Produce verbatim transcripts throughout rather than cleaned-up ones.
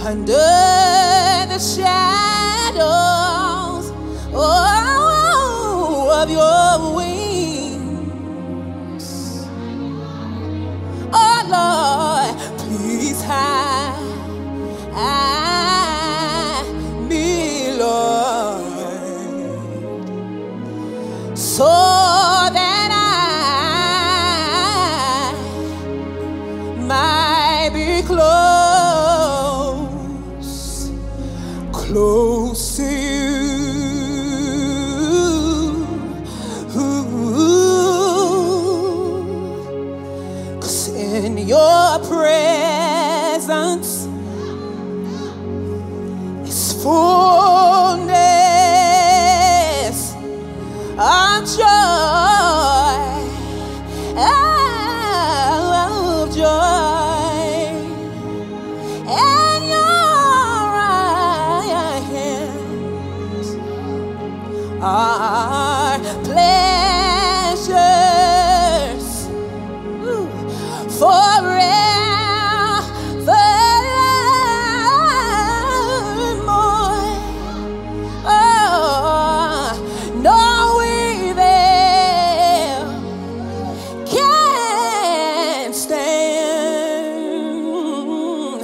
under the shadows oh, of your wings. Oh Lord, please hide me, Lord, so that I might be close, close to you. Cause in your presence is fullness of joy, of joy, and your right hands are pleasures forevermore. Oh, no evil can stand.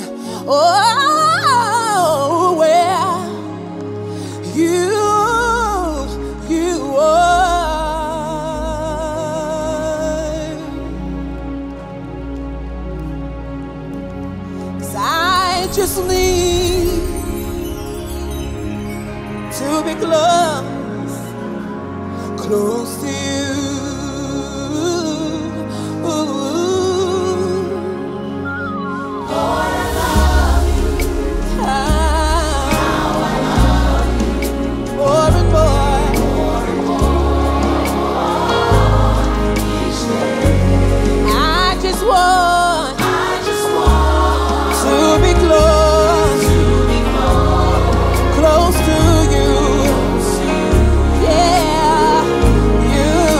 Oh, where you, you are. 'Cause I just need to be close, close to you. Ooh. Oh, I love you. How I love you. More and more. More and more. Each day. I just want, I just want to be close, to be close, close to you. Yeah, you.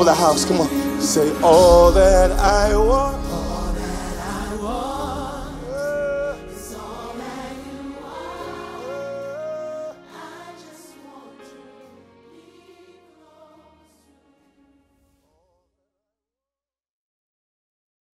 over the house. Come on. Say all that I want.